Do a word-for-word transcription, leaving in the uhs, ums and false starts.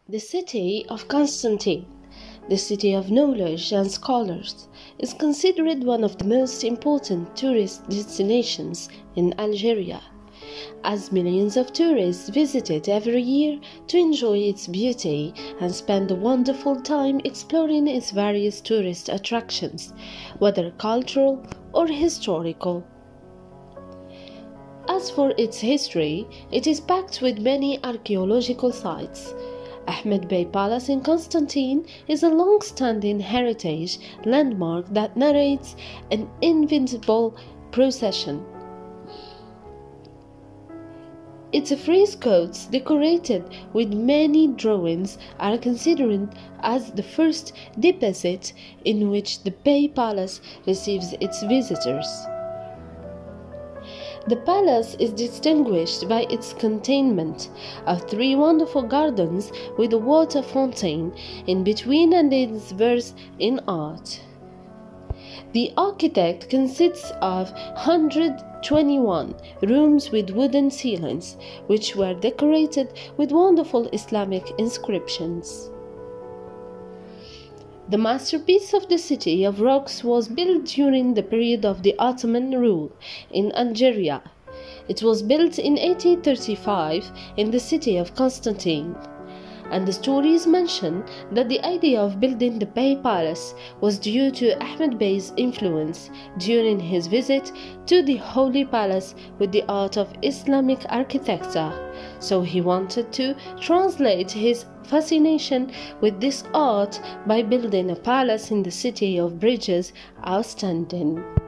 The city of Constantine, the city of knowledge and scholars, is considered one of the most important tourist destinations in Algeria, as millions of tourists visit it every year to enjoy its beauty and spend a wonderful time exploring its various tourist attractions, whether cultural or historical. As for its history, it is packed with many archaeological sites. Ahmed Bey Palace in Constantine is a long-standing heritage landmark that narrates an invincible procession. Its frescoes, decorated with many drawings, are considered as the first deposit in which the Bey Palace receives its visitors. The palace is distinguished by its containment of three wonderful gardens with a water fountain in between and its verse in art. The architect consists of one hundred twenty-one rooms with wooden ceilings, which were decorated with wonderful Islamic inscriptions. The masterpiece of the City of Rocks was built during the period of the Ottoman rule in Algeria. It was built in eighteen thirty-five in the city of Constantine, and the stories mention that the idea of building the Bey Palace was due to Ahmed Bey's influence during his visit to the Holy Palace with the art of Islamic architecture, so he wanted to translate his fascination with this art by building a palace in the city of bridges outstanding.